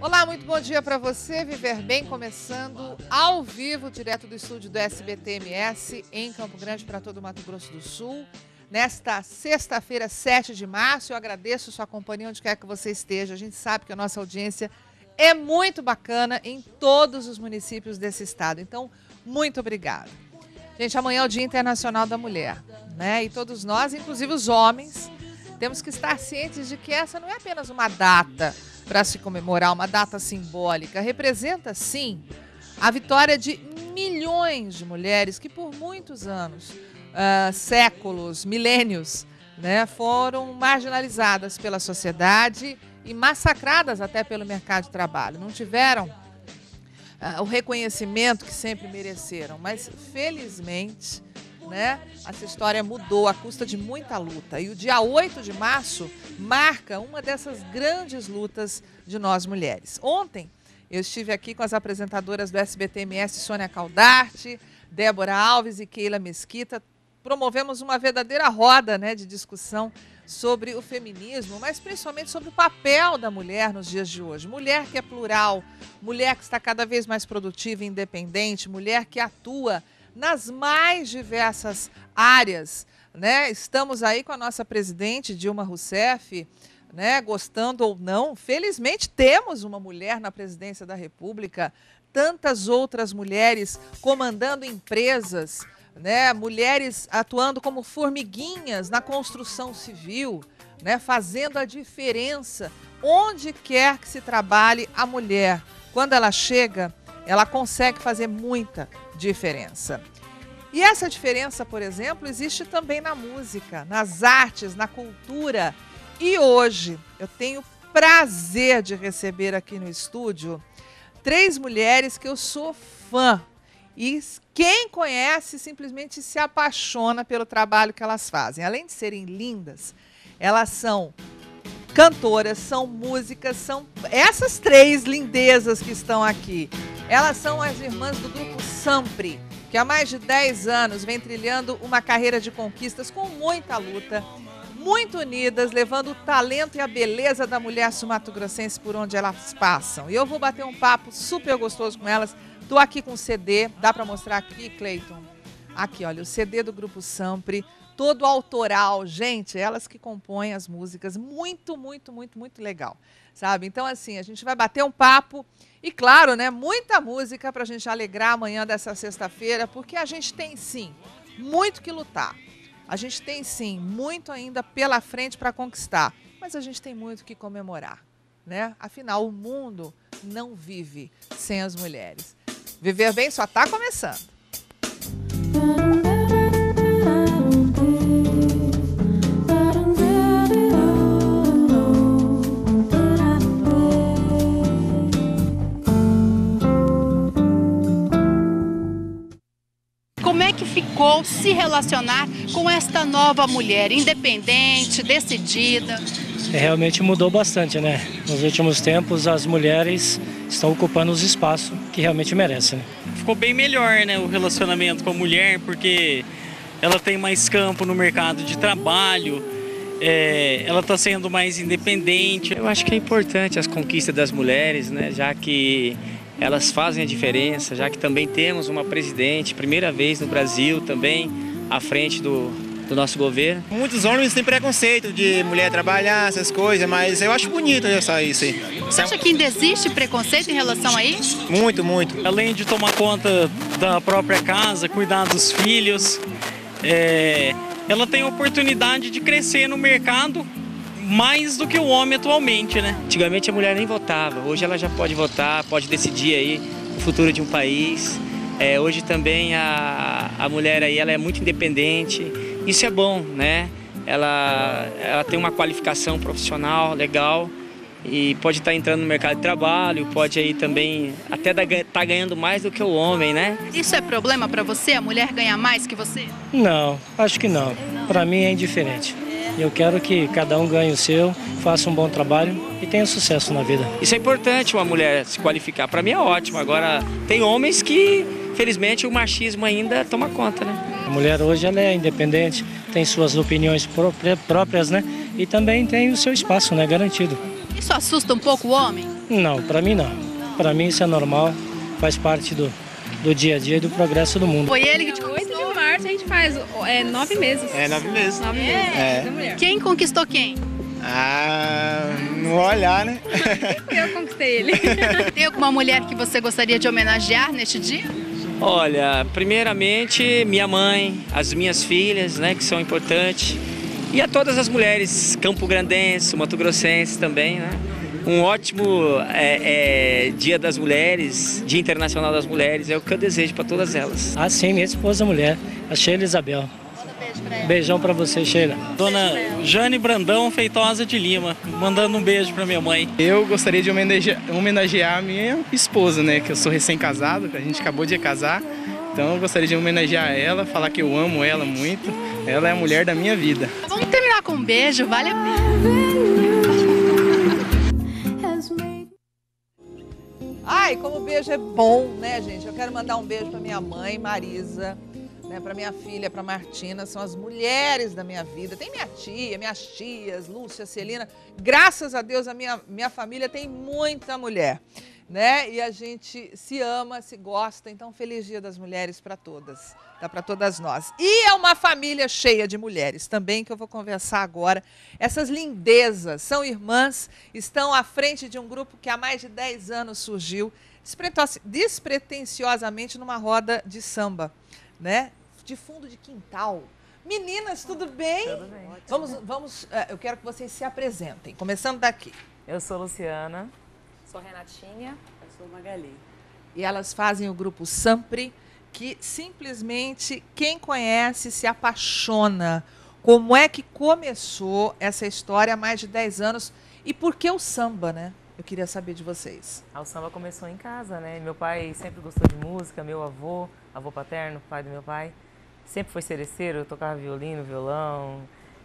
Olá, muito bom dia para você. Viver Bem começando ao vivo, direto do estúdio do SBT-MS em Campo Grande para todo o Mato Grosso do Sul. Nesta sexta-feira, 7 de março, eu agradeço sua companhia onde quer que você esteja. A gente sabe que a nossa audiência é muito bacana em todos os municípios desse estado. Então, muito obrigada. Gente, amanhã é o Dia Internacional da Mulher, né? E todos nós, inclusive os homens, temos que estar cientes de que essa não é apenas uma data para se comemorar, uma data simbólica. Representa, sim, a vitória de milhões de mulheres que por muitos anos, séculos, milênios, né, foram marginalizadas pela sociedade e massacradas até pelo mercado de trabalho. Não tiveram o reconhecimento que sempre mereceram, mas felizmente, né, essa história mudou à custa de muita luta. E o dia 8 de março marca uma dessas grandes lutas de nós mulheres. Ontem eu estive aqui com as apresentadoras do SBT-MS, Sônia Caldarte, Débora Alves e Keila Mesquita. Promovemos uma verdadeira roda, né, de discussão sobre o feminismo, mas principalmente sobre o papel da mulher nos dias de hoje. Mulher que é plural, mulher que está cada vez mais produtiva e independente, mulher que atua nas mais diversas áreas, né? Estamos aí com a nossa presidente Dilma Rousseff, né? Gostando ou não, felizmente temos uma mulher na presidência da República, tantas outras mulheres comandando empresas, né? Mulheres atuando como formiguinhas na construção civil, né? Fazendo a diferença onde quer que se trabalhe a mulher. Quando ela chega, ela consegue fazer muita diferença. E essa diferença, por exemplo, existe também na música, nas artes, na cultura. E hoje eu tenho prazer de receber aqui no estúdio 3 mulheres que eu sou fã. E quem conhece simplesmente se apaixona pelo trabalho que elas fazem. Além de serem lindas, elas são cantoras, são músicas, são essas 3 lindezas que estão aqui. Elas são as irmãs do grupo Sampre, que há mais de 10 anos vem trilhando uma carreira de conquistas com muita luta, muito unidas, levando o talento e a beleza da mulher sul-mato-grossense por onde elas passam. E eu vou bater um papo super gostoso com elas. Estou aqui com o CD, dá para mostrar aqui, Cleiton? Aqui, olha, o CD do grupo Sampre, todo autoral. Gente, elas que compõem as músicas, muito, muito, muito, muito legal, sabe? Então, assim, a gente vai bater um papo e, claro, né, muita música para a gente alegrar amanhã dessa sexta-feira, porque a gente tem, sim, muito que lutar. A gente tem, sim, muito ainda pela frente para conquistar, mas a gente tem muito que comemorar, né? Afinal, o mundo não vive sem as mulheres. Viver Bem só está começando. Como é que ficou se relacionar com esta nova mulher, independente, decidida? Realmente mudou bastante, né? Nos últimos tempos, as mulheres estão ocupando os espaços que realmente merecem, né? Ficou bem melhor, né, o relacionamento com a mulher, porque ela tem mais campo no mercado de trabalho, ela está sendo mais independente. Eu acho que é importante as conquistas das mulheres, né, já que elas fazem a diferença, já que também temos uma presidente, primeira vez no Brasil também, à frente do nosso governo. Muitos homens têm preconceito de mulher trabalhar, essas coisas, mas eu acho bonito isso aí. Você acha que ainda existe preconceito em relação a isso? Muito, muito. Além de tomar conta da própria casa, cuidar dos filhos, ela tem a oportunidade de crescer no mercado mais do que o homem atualmente, né? Antigamente a mulher nem votava, hoje ela já pode votar, pode decidir aí o futuro de um país. Hoje também a mulher aí, ela é muito independente, isso é bom, né? Ela tem uma qualificação profissional legal e pode estar entrando no mercado de trabalho, pode aí também até estar ganhando mais do que o homem, né? Isso é problema para você, a mulher ganhar mais que você? Não, acho que não. Para mim é indiferente. Eu quero que cada um ganhe o seu, faça um bom trabalho e tenha sucesso na vida. Isso é importante, uma mulher se qualificar. Para mim é ótimo. Agora, tem homens que, felizmente, o machismo ainda toma conta, né? A mulher hoje ela é independente, tem suas opiniões próprias, né? E também tem o seu espaço, né? Garantido. Isso assusta um pouco o homem? Não, para mim não. Para mim isso é normal, faz parte do dia a dia e do progresso do mundo. Foi ele que te 8 de março a gente faz 9 meses. 9 meses. 9 meses. Da mulher. Quem conquistou quem? No olhar, né? Eu conquistei ele. Tem alguma mulher que você gostaria de homenagear neste dia? Olha, primeiramente minha mãe, as minhas filhas, né, que são importantes, e a todas as mulheres campograndenses, mato-grossenses também, né? Um ótimo Dia das Mulheres, Dia Internacional das Mulheres, é o que eu desejo para todas elas. Ah, sim, minha esposa mulher, a Sheila Isabel. Beijão para você, Sheila. Dona Jane Brandão Feitosa de Lima, mandando um beijo para minha mãe. Eu gostaria de homenagear a minha esposa, né? Que eu sou recém-casado, a gente acabou de casar. Então eu gostaria de homenagear ela, falar que eu amo ela muito. Ela é a mulher da minha vida. Vamos terminar com um beijo, vale a pena. Ai, como beijo é bom, né, gente? Eu quero mandar um beijo para minha mãe, Marisa, né, para minha filha, para Martina, são as mulheres da minha vida. Tem minha tia, minhas tias, Lúcia, Celina. Graças a Deus, a minha família tem muita mulher, né? E a gente se ama, se gosta. Então, feliz Dia das Mulheres para todas, tá? Para todas nós. E é uma família cheia de mulheres também, que eu vou conversar agora. Essas lindezas são irmãs, estão à frente de um grupo que há mais de 10 anos surgiu, despretensiosamente numa roda de samba, né? De fundo de quintal. Meninas, tudo bem? Tudo bem. Eu quero que vocês se apresentem, começando daqui. Eu sou Luciana. Sou Renatinha. Eu sou Magali. E elas fazem o grupo Sampre, que simplesmente quem conhece se apaixona. Como é que começou essa história há mais de 10 anos e por que o samba, né? Eu queria saber de vocês. O samba começou em casa, né? Meu pai sempre gostou de música, meu avô paterno, pai do meu pai, sempre foi seresteiro, tocava violino, violão,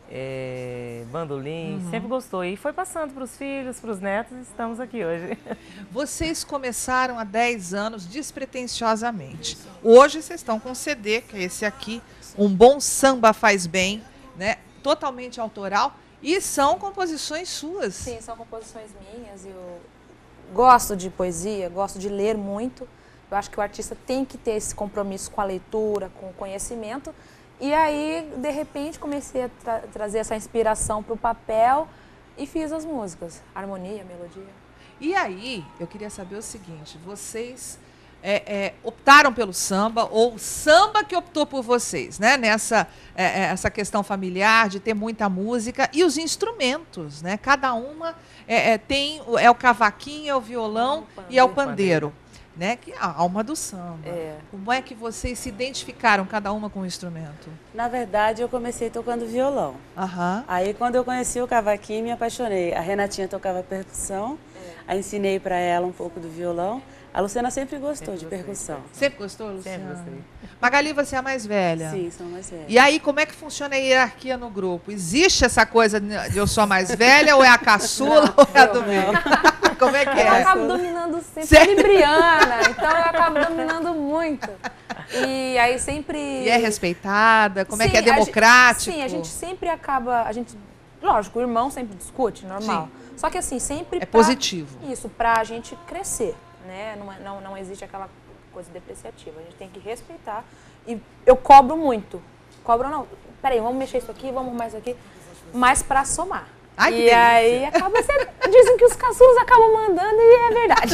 bandolim, sempre gostou. E foi passando para os filhos, para os netos, e estamos aqui hoje. Vocês começaram há 10 anos despretensiosamente. Hoje vocês estão com um CD, que é esse aqui, Um Bom Samba Faz Bem, né? Totalmente autoral, e são composições suas. Sim, são composições minhas. Eu gosto de poesia, gosto de ler muito. Eu acho que o artista tem que ter esse compromisso com a leitura, com o conhecimento. E aí, de repente, comecei a trazer essa inspiração para o papel e fiz as músicas, harmonia, melodia. E aí, eu queria saber o seguinte, vocês optaram pelo samba, ou o samba que optou por vocês, né? Nessa essa questão familiar, de ter muita música, e os instrumentos, né? Cada uma tem o cavaquinho, é o violão e é o pandeiro. Né? Que é a alma do samba. Como é que vocês se identificaram, cada uma com um instrumento? Na verdade, eu comecei tocando violão. Aí, quando eu conheci o cavaquinho, me apaixonei. A Renatinha tocava percussão, aí ensinei para ela um pouco do violão. A Luciana sempre gostou de percussão. Sempre gostou, Luciana? Sempre gostei. Magali, você é a mais velha? Sim, sou a mais velha. E aí, como é que funciona a hierarquia no grupo? Existe essa coisa de eu sou a mais velha, ou é a caçula, ou é a do meio? Como é que é? Eu acabo dominando sempre, libriana, então eu acabo dominando muito. E aí sempre... E é respeitada? Como é que é democrático? Sim, a gente sempre acaba... Lógico, o irmão sempre discute, normal. Sim. Só que assim, sempre... positivo. Isso, pra gente crescer, né? Não existe aquela coisa depreciativa. A gente tem que respeitar. E eu cobro muito. Cobro não. Peraí, vamos mexer isso aqui, vamos arrumar isso aqui. Mas pra somar. Ai, e aí acaba sendo... Dizem que os caçulas acabam mandando e é verdade.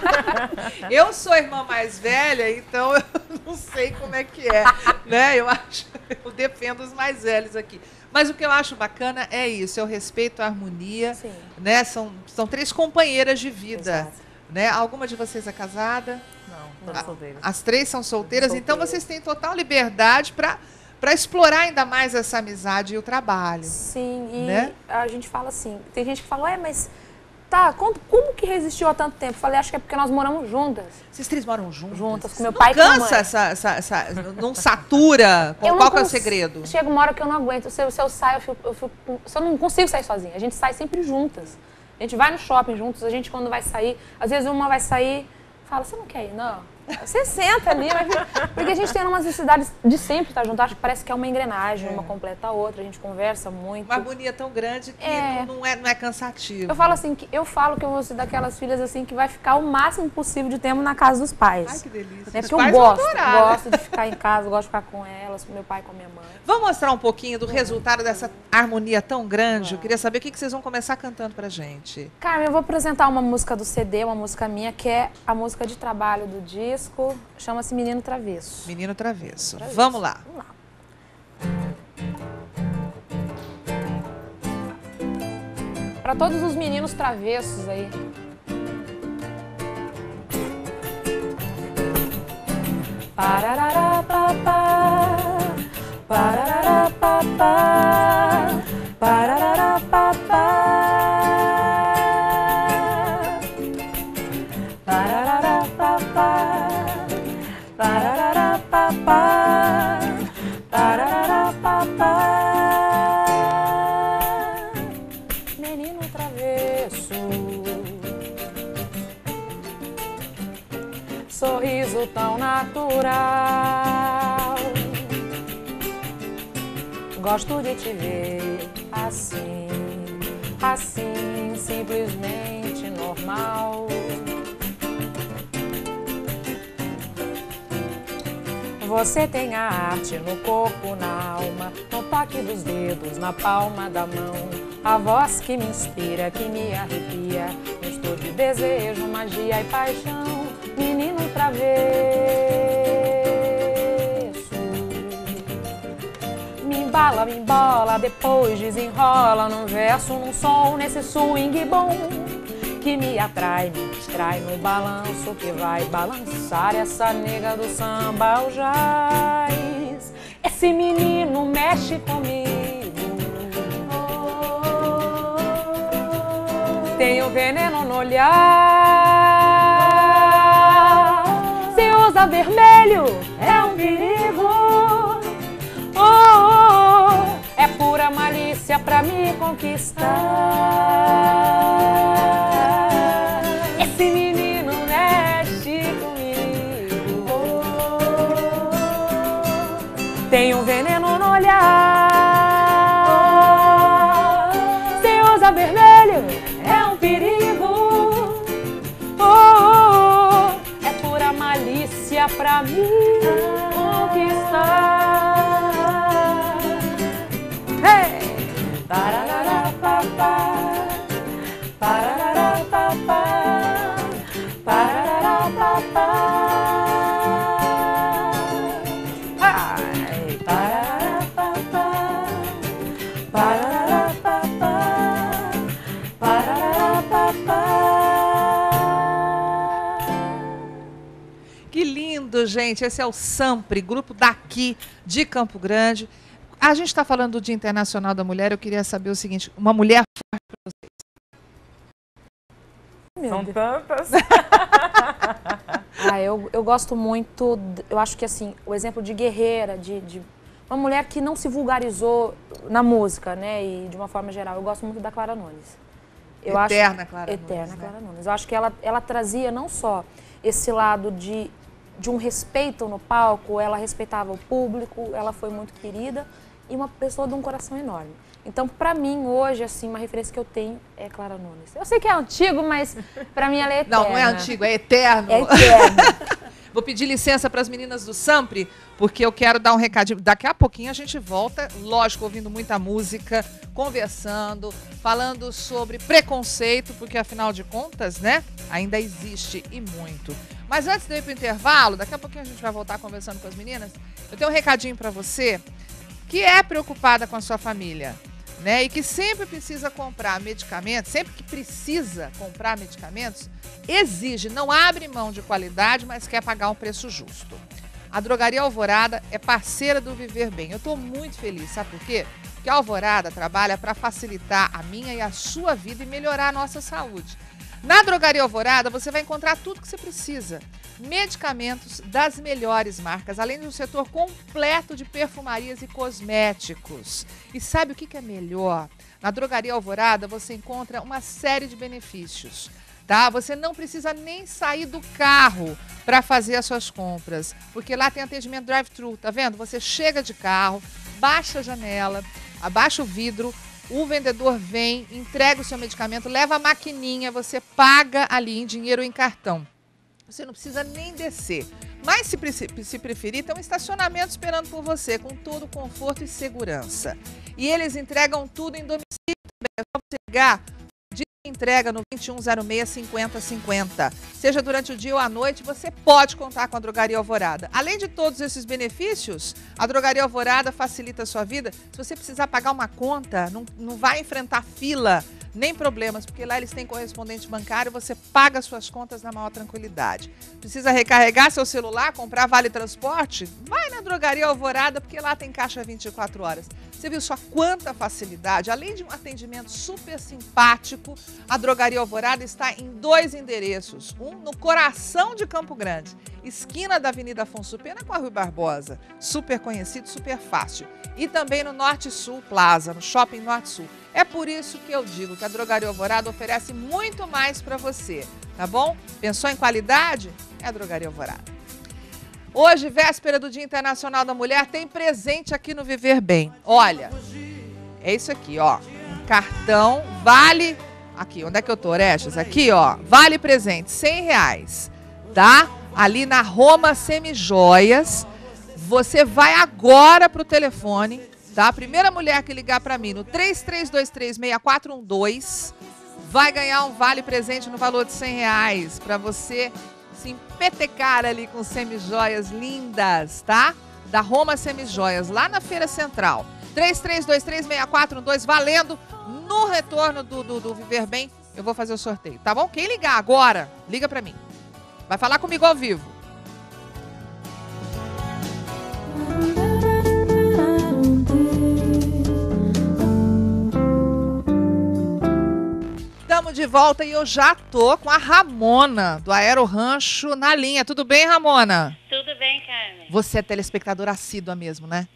Eu sou a irmã mais velha, então eu não sei como é que é, né? Eu defendo os mais velhos aqui. Mas o que eu acho bacana é isso, eu respeito a harmonia, sim, né? São 3 companheiras de vida. Exato. Né? Alguma de vocês é casada? Não, todas solteiras. As 3 são solteiras, então vocês têm total liberdade para explorar ainda mais essa amizade e o trabalho. Sim, e né? A gente fala assim, tem gente que fala, mas tá, como que resistiu há tanto tempo? Eu falei, acho que é porque nós moramos juntas. Vocês 3 moram juntas? Juntas, com meu não pai e com a mãe. Não satura? Qual que é o segredo? Chega uma hora que eu não aguento, se eu saio, eu não consigo sair sozinha, a gente sai sempre juntas. A gente vai no shopping juntos, a gente quando vai sair, às vezes uma vai sair, fala, você não quer ir? Não. Você senta ali, porque a gente tem uma necessidade de sempre estar junto. Acho que parece que é uma engrenagem, uma completa a outra, a gente conversa muito. Uma harmonia tão grande que não é cansativo. Eu falo assim, que eu vou ser daquelas filhas assim que vai ficar o máximo possível de tempo na casa dos pais. Ai, que delícia. Porque eu gosto de ficar em casa, gosto de ficar com elas, com meu pai, com a minha mãe. Vamos mostrar um pouquinho do resultado dessa harmonia tão grande? Eu queria saber o que vocês vão começar cantando pra gente. Carmen, eu vou apresentar uma música do CD, uma música minha, que é a música de trabalho do disco, chama-se Menino Travesso. Menino Travesso. Vamos lá. Vamos lá. Para todos os meninos travessos aí. Parará, papá, parará, papá, parará, papá, parará, papá, parará, papá, parará, papá. Menino travesso, sorriso tão natural. Gosto de te ver assim, assim, simplesmente normal. Você tem a arte no corpo, na alma, no toque dos dedos, na palma da mão. A voz que me inspira, que me arrepia, misto de desejo, magia e paixão. Menino travesso, me embola, depois desenrola num verso, num som, nesse swing bom que me atrai, me distrai no balanço que vai balançar essa nega do samba ao jazz. Esse menino mexe comigo, tem o veneno no olhar. Se usa vermelho, é um perigo. É pura malícia pra me conquistar. Esse menino mexe comigo, tem um veneno no olhar. Se usa vermelho, é um perigo. É pura malícia pra me conquistar. Hey! Parará, papá, parará, papá, parará, papá. Ai, parará, papá, parará, papá, parará, papá. Que lindo, gente. Esse é o Sampre, grupo daqui de Campo Grande. A gente está falando do Dia Internacional da Mulher. Eu queria saber o seguinte: uma mulher forte para vocês? São tantas. Eu gosto muito, eu acho que assim, o exemplo de guerreira, de uma mulher que não se vulgarizou na música, né? E de uma forma geral, eu gosto muito da Clara Nunes. Eterna Clara Nunes. Eterna Clara Nunes. Eu acho que ela trazia não só esse lado de um respeito no palco, ela respeitava o público, ela foi muito querida e uma pessoa de um coração enorme. Então, pra mim, hoje, assim, uma referência que eu tenho é Clara Nunes. Eu sei que é antigo, mas pra mim ela é eterna. Não, não é antigo, é eterno. É eterno. Vou pedir licença para as meninas do Sampre, porque eu quero dar um recadinho. Daqui a pouquinho a gente volta, lógico, ouvindo muita música, conversando, falando sobre preconceito, porque afinal de contas, né, ainda existe e muito. Mas antes de eu ir para o intervalo, daqui a pouquinho a gente vai voltar conversando com as meninas, eu tenho um recadinho para você que é preocupada com a sua família, né, e que sempre precisa comprar medicamentos, sempre que precisa comprar medicamentos, exige, não abre mão de qualidade, mas quer pagar um preço justo. A Drogaria Alvorada é parceira do Viver Bem. Eu estou muito feliz, sabe por quê? Porque a Alvorada trabalha para facilitar a minha e a sua vida e melhorar a nossa saúde. Na Drogaria Alvorada você vai encontrar tudo que você precisa. Medicamentos das melhores marcas, além de um setor completo de perfumarias e cosméticos. E sabe o que é melhor? Na Drogaria Alvorada você encontra uma série de benefícios. tá? Você não precisa nem sair do carro para fazer as suas compras, porque lá tem atendimento drive-thru, tá vendo? Você chega de carro, baixa a janela, abaixa o vidro, o vendedor vem, entrega o seu medicamento, leva a maquininha, você paga ali em dinheiro ou em cartão. Você não precisa nem descer. Mas se preferir, tem um estacionamento esperando por você, com todo conforto e segurança. E eles entregam tudo em domicílio também. É só você ligar, de entrega no 2106-5050. Seja durante o dia ou à noite, você pode contar com a Drogaria Alvorada. Além de todos esses benefícios, a Drogaria Alvorada facilita a sua vida. Se você precisar pagar uma conta, não vai enfrentar fila, nem problemas, porque lá eles têm correspondente bancário, você paga suas contas na maior tranquilidade. Precisa recarregar seu celular, comprar vale transporte? Vai na Drogaria Alvorada, porque lá tem caixa 24 horas. Você viu só quanta facilidade? Além de um atendimento super simpático, a Drogaria Alvorada está em 2 endereços. Um no coração de Campo Grande, esquina da Avenida Afonso Pena com a Rui Barbosa. Super conhecido, super fácil. E também no Norte Sul Plaza, no Shopping Norte Sul. É por isso que eu digo que a Drogaria Alvorada oferece muito mais para você, tá bom? Pensou em qualidade? É a Drogaria Alvorada. Hoje, véspera do Dia Internacional da Mulher, tem presente aqui no Viver Bem. Olha, é isso aqui, ó. Um cartão, vale... Aqui, onde é que eu tô, Orestes? Aqui, ó. Vale presente, R$100, tá? Ali na Roma Semijoias. Você vai agora pro telefone, tá? A primeira mulher que ligar para mim no 33236412 vai ganhar um vale presente no valor de R$100 para você se empetecar ali com semijoias lindas, tá? Da Roma Semijoias, lá na Feira Central. 33236412 valendo. No retorno do Viver Bem, eu vou fazer o sorteio, tá bom? Quem ligar agora, liga para mim. Vai falar comigo ao vivo. Estamos de volta e eu já tô com a Ramona, do Aero Rancho, na linha. Tudo bem, Ramona? Tudo bem, Carmen. Você é telespectadora assídua mesmo, né?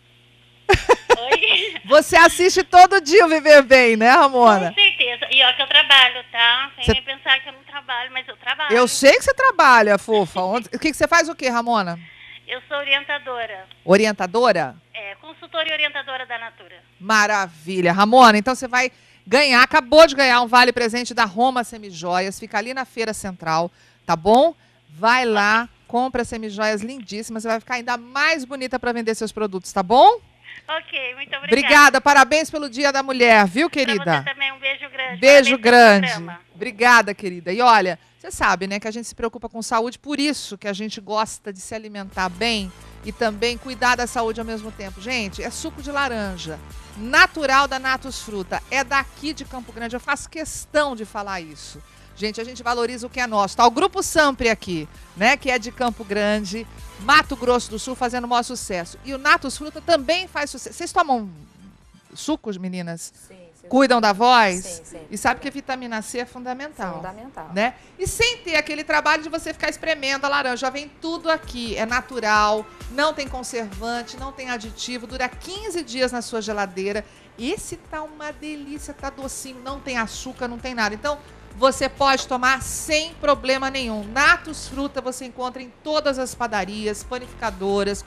Oi? Você assiste todo dia o Viver Bem, né, Ramona? Com certeza. E ó que eu trabalho, tá? Sem nem pensar que eu não trabalho, mas eu trabalho. Eu sei que você trabalha, fofa. O que você faz o quê, Ramona? Eu sou orientadora. Orientadora? É, consultora e orientadora da Natura. Maravilha. Ramona, então você vai ganhar, acabou de ganhar um vale presente da Roma Semijoias, fica ali na Feira Central, tá bom? Vai lá, compra semijoias lindíssimas, você vai ficar ainda mais bonita para vender seus produtos, tá bom? Ok, muito obrigada. Obrigada, parabéns pelo Dia da Mulher, viu, querida? Pra você também, um beijo grande. Beijo grande. Obrigada, querida. E olha, você sabe, né, que a gente se preocupa com saúde, por isso que a gente gosta de se alimentar bem e também cuidar da saúde ao mesmo tempo. Gente, é suco de laranja, natural da Natus Fruta, é daqui de Campo Grande, eu faço questão de falar isso. Gente, a gente valoriza o que é nosso. Tá o Grupo Sampre aqui, né, que é de Campo Grande, Mato Grosso do Sul, fazendo o maior sucesso. E o Natus Fruta também faz sucesso. Vocês tomam sucos, meninas? Sim. Cuidam da voz? Sim. E sabe que a vitamina C é fundamental. Fundamental. Né? E sem ter aquele trabalho de você ficar espremendo a laranja. Já vem tudo aqui. É natural, não tem conservante, não tem aditivo. Dura 15 dias na sua geladeira. Esse tá uma delícia, tá docinho, não tem açúcar, não tem nada. Então, você pode tomar sem problema nenhum. Natus Fruta você encontra em todas as padarias, panificadoras,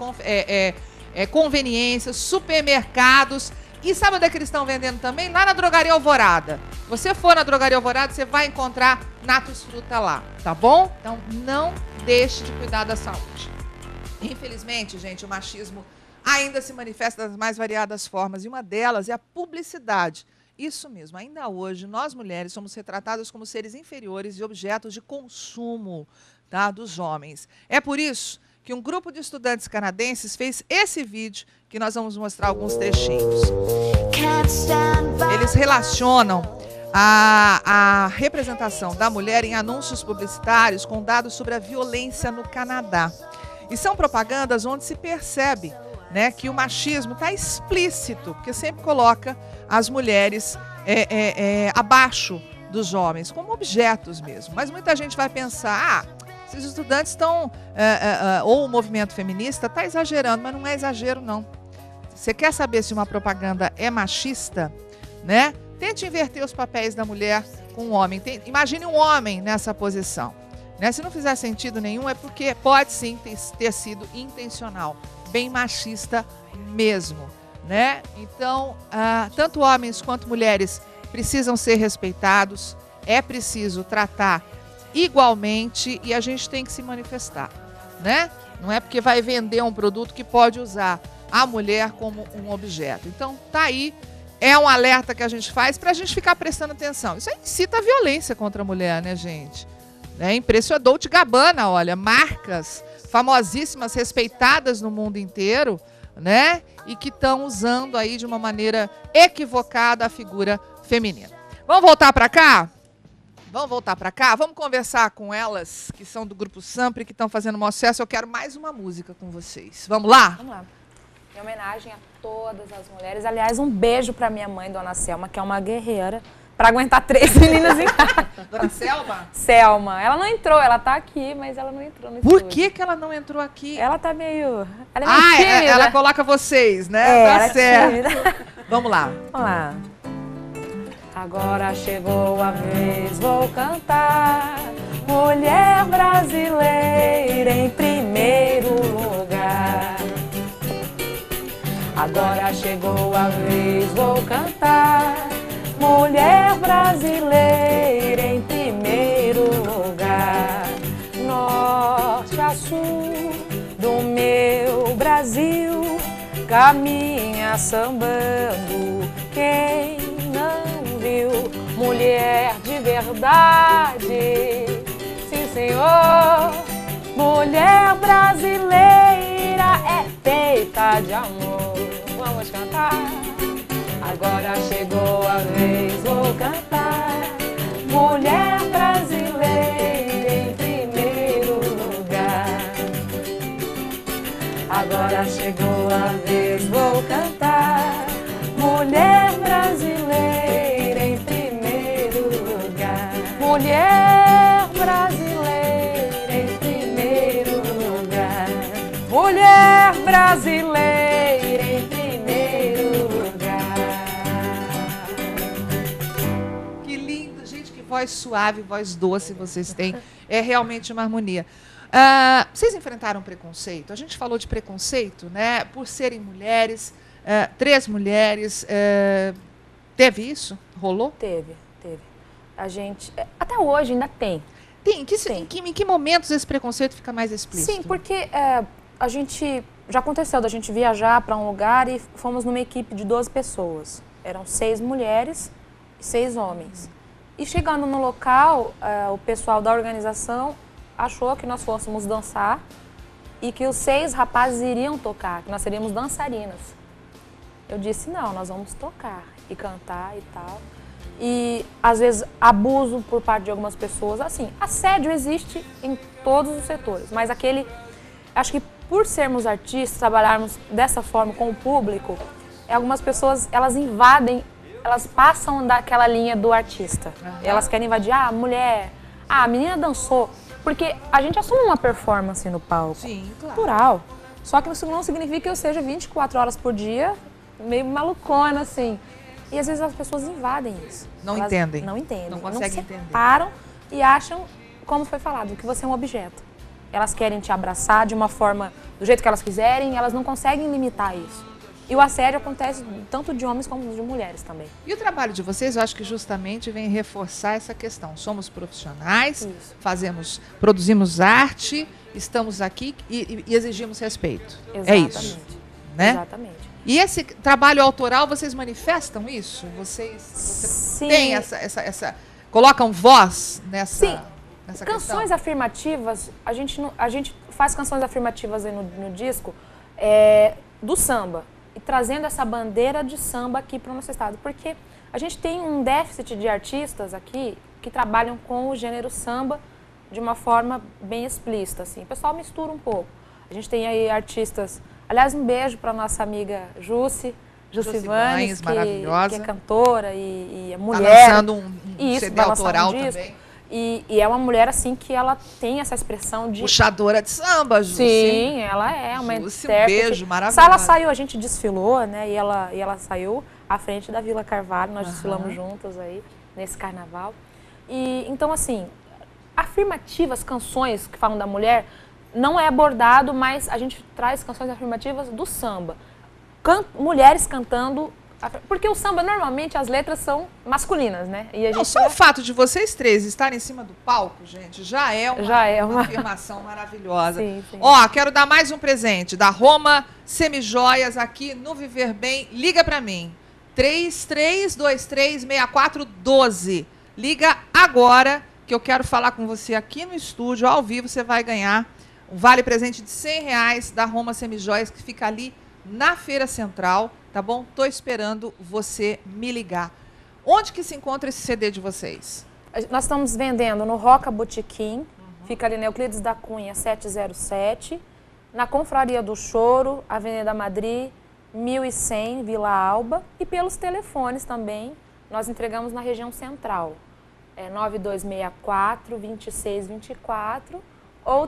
conveniências, supermercados. E sabe onde é que eles estão vendendo também? Lá na Drogaria Alvorada. Você for na Drogaria Alvorada, você vai encontrar Natus Fruta lá, tá bom? Então, não deixe de cuidar da saúde. Infelizmente, gente, o machismo ainda se manifesta das mais variadas formas. E uma delas é a publicidade. Isso mesmo, ainda hoje, nós mulheres somos retratadas como seres inferiores e objetos de consumo, tá, dos homens. É por isso que um grupo de estudantes canadenses fez esse vídeo que nós vamos mostrar alguns trechinhos. Eles relacionam a representação da mulher em anúncios publicitários com dados sobre a violência no Canadá. E são propagandas onde se percebe, né, que o machismo está explícito, porque sempre coloca as mulheres abaixo dos homens, como objetos mesmo. Mas muita gente vai pensar, esses estudantes estão, ou o movimento feminista está exagerando, mas não é exagero, não. Você quer saber se uma propaganda é machista, né? Tente inverter os papéis da mulher com um homem. Imagine um homem nessa posição. Né? Se não fizer sentido nenhum, é porque pode sim ter sido intencional, bem machista mesmo. Né? Então, tanto homens quanto mulheres precisam ser respeitados, é preciso tratar igualmente e a gente tem que se manifestar. Né? Não é porque vai vender um produto que pode usar a mulher como um objeto. Então, tá aí, é um alerta que a gente faz para a gente ficar prestando atenção. Isso aí incita a violência contra a mulher, né, gente? É impressionante. Dolce & Gabbana, olha, marcas famosíssimas, respeitadas no mundo inteiro, né? E que estão usando aí de uma maneira equivocada a figura feminina. Vamos voltar para cá? Vamos voltar para cá? Vamos conversar com elas, que são do Grupo Sampre, que estão fazendo um sucesso. Eu quero mais uma música com vocês. Vamos lá? Vamos lá. Em homenagem a todas as mulheres. Aliás, um beijo para minha mãe, Dona Selma, que é uma guerreira, para aguentar 3 meninas em casa. Dona Selma? Selma. Ela não entrou, ela tá aqui, mas ela não entrou no Por estúdio. que ela não entrou aqui? Ela tá meio... Ela é meio tímida. Ela coloca vocês, né? Ela Tá certo. Vamos lá. Vamos lá. Agora chegou a vez, vou cantar. Mulher brasileira em primeiro lugar. Agora chegou a vez, vou cantar. Mulher brasileira em primeiro lugar. Norte a sul do meu Brasil, caminha sambando. Quem não viu mulher de verdade? Sim, senhor. Mulher brasileira é feita de amor. Vamos cantar. Agora chegou a vez, vou cantar. Mulher brasileira em primeiro lugar. Agora chegou a vez, vou cantar. Mulher brasileira em primeiro lugar. Mulher brasileira em primeiro lugar. Mulher brasileira em primeiro lugar. Que lindo, gente, que voz suave, voz doce vocês têm. É realmente uma harmonia. Vocês enfrentaram preconceito? A gente falou de preconceito, né? Por serem mulheres, 3 mulheres. Teve isso? Rolou? Teve. A gente, até hoje ainda tem. Tem? Em que momentos esse preconceito fica mais explícito? Sim, porque a gente, já aconteceu da gente viajar para um lugar e fomos numa equipe de 12 pessoas. Eram 6 mulheres e 6 homens. E chegando no local, o pessoal da organização achou que nós fôssemos dançar e que os 6 rapazes iriam tocar, que nós seríamos dançarinas. Eu disse, não, nós vamos tocar e cantar e tal. E, às vezes, abuso por parte de algumas pessoas. Assim, assédio existe em todos os setores, mas acho que por sermos artistas, trabalharmos dessa forma com o público, algumas pessoas, elas invadem, elas passam daquela linha do artista. Elas querem invadir, a mulher, a menina dançou. Porque a gente assume uma performance no palco. Sim, claro. Natural. Só que isso não significa que eu seja 24 horas por dia, meio malucona, assim. E às vezes as pessoas invadem isso. Não entendem. Não entendem. Não conseguem entender. Param e acham, como foi falado, que você é um objeto. Elas querem te abraçar de uma forma, do jeito que elas quiserem, elas não conseguem limitar isso. E o assédio acontece tanto de homens como de mulheres também. E o trabalho de vocês, eu acho que justamente vem reforçar essa questão. Somos profissionais, produzimos arte, estamos aqui e exigimos respeito. Exatamente. É isso, né? Exatamente. E esse trabalho autoral, vocês manifestam isso? Vocês têm essa colocam voz nessa canções questão? afirmativas, a gente faz canções afirmativas aí no disco do samba. E trazendo essa bandeira de samba aqui para o nosso estado. Porque a gente tem um déficit de artistas aqui que trabalham com o gênero samba de uma forma bem explícita. Assim. O pessoal mistura um pouco. A gente tem aí artistas... Aliás, um beijo para a nossa amiga Jussi Vanes, que é cantora e é mulher. Está lançando um CD autoral também. E é uma mulher, assim, que ela tem essa expressão de... Puxadora de samba, Jussi. Sim, ela é uma Jussi, intérprete. um beijo, maravilhosa. Ela saiu, a gente desfilou, né? E ela saiu à frente da Vila Carvalho, nós desfilamos juntas aí, nesse carnaval. E então, assim, afirmativas, canções que falam da mulher, não é abordado, mas a gente traz canções afirmativas do samba. Mulheres cantando, porque o samba, normalmente, as letras são masculinas, né? E a gente só o fato de vocês três estarem em cima do palco, gente, já é uma afirmação maravilhosa. Sim, sim. Ó, quero dar mais um presente da Roma Semijoias aqui no Viver Bem. Liga pra mim, 33236412. Liga agora, que eu quero falar com você aqui no estúdio, ao vivo. Você vai ganhar um vale presente de R$100 da Roma Semijoias, que fica ali na Feira Central, tá bom? Tô esperando você me ligar. Onde que se encontra esse CD de vocês? Nós estamos vendendo no Roca Botequim, fica ali na Euclides da Cunha 707, na Confraria do Choro, Avenida Madrid, 1100, Vila Alba, e pelos telefones também, nós entregamos na região central. 9264-2624 ou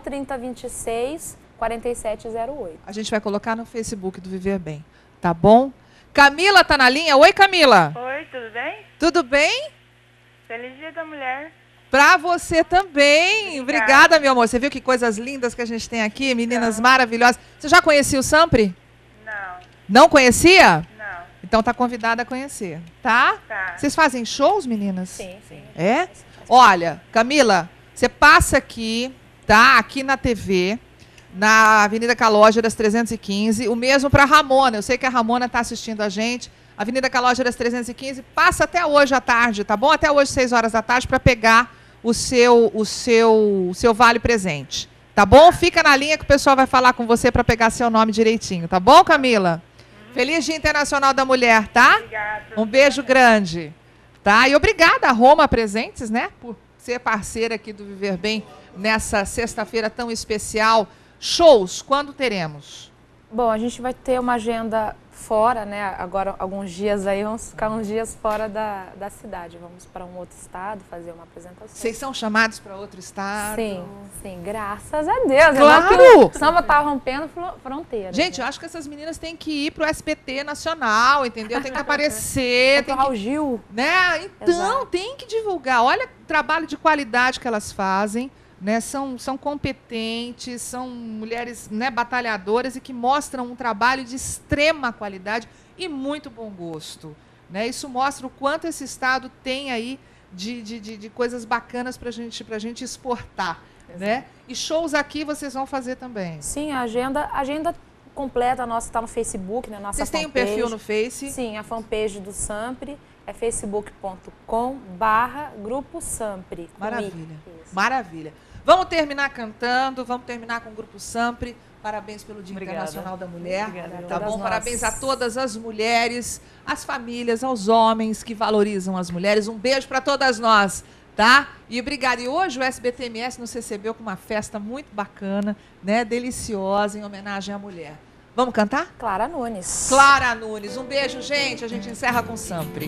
3026-4708. A gente vai colocar no Facebook do Viver Bem, tá bom? Camila tá na linha? Oi, Camila. Oi, tudo bem? Tudo bem? Feliz Dia da Mulher. Pra você também. Obrigada, meu amor. Você viu que coisas lindas que a gente tem aqui? Meninas maravilhosas. Você já conhecia o Sampri? Não. Não conhecia? Não. Então tá convidada a conhecer, tá? Tá. Vocês fazem shows, meninas? Sim, sim. É? Olha, Camila, você passa aqui, tá? Aqui na TV, na Avenida Calógeras 315, o mesmo para Ramona. Eu sei que a Ramona está assistindo a gente. Avenida Calógeras 315, passa até hoje à tarde, tá bom? Até hoje, 6 horas da tarde, para pegar o seu vale presente. Tá bom? Fica na linha que o pessoal vai falar com você para pegar seu nome direitinho, tá bom, Camila? Feliz Dia Internacional da Mulher, tá? Obrigada. Um beijo grande. Tá? E obrigada a Roma Presentes, né? Por ser parceira aqui do Viver Bem nessa sexta-feira tão especial. Shows, quando teremos? Bom, a gente vai ter uma agenda fora, né? Agora, alguns dias aí, vamos ficar uns dias fora da cidade. Vamos para um outro estado fazer uma apresentação. Vocês são chamados para outro estado? Sim, sim, graças a Deus. Claro! O samba tá rompendo fronteiras. Gente, eu acho que essas meninas têm que ir pro SBT Nacional, entendeu? Tem que aparecer. Tem que... Gil. Né? Então, exato, tem que divulgar. Olha o trabalho de qualidade que elas fazem. Né, são competentes, são mulheres, né, batalhadoras e que mostram um trabalho de extrema qualidade e muito bom gosto. Né? Isso mostra o quanto esse estado tem aí de coisas bacanas para a gente exportar. Né? E shows aqui vocês vão fazer também? Sim, a agenda completa nossa está no Facebook, né? Nossa Vocês têm um perfil no Face? Sim, a fanpage do Sampri é facebook.com/Grupo Sampri. Maravilha, maravilha. Vamos terminar cantando, vamos terminar com o Grupo Sampri. Parabéns pelo Dia Internacional da Mulher. Obrigada. Tá bom? Parabéns a todas as mulheres, as famílias, aos homens que valorizam as mulheres. Um beijo para todas nós, tá? E obrigada. E hoje o SBT-MS nos recebeu com uma festa muito bacana, né? Deliciosa, em homenagem à mulher. Vamos cantar? Clara Nunes. Clara Nunes. Um beijo, gente. A gente encerra com Sampri.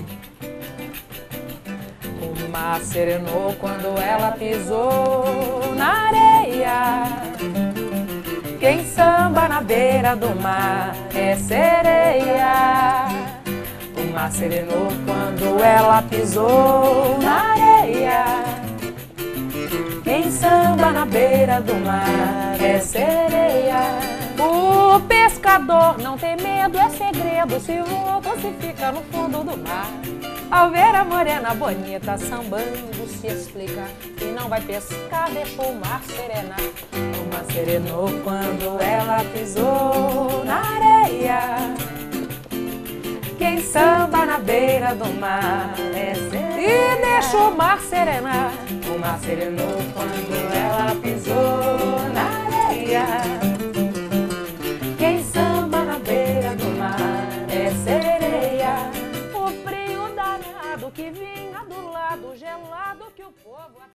O mar serenou quando ela pisou na areia. Quem samba na beira do mar é sereia. O mar serenou quando ela pisou na areia. Quem samba na beira do mar é sereia. O pescador não tem medo, é segredo. Se volta, se fica no fundo do mar. Ao ver a morena bonita sambando, se explica que não vai pescar, deixou o mar serenar. O mar serenou quando ela pisou na areia. Quem samba na beira do mar é sereia. E deixou o mar serenar. O mar serenou quando ela pisou na areia. Quem samba na beira do mar é sereia. O frio danado que vinha do lado gelado que o povo...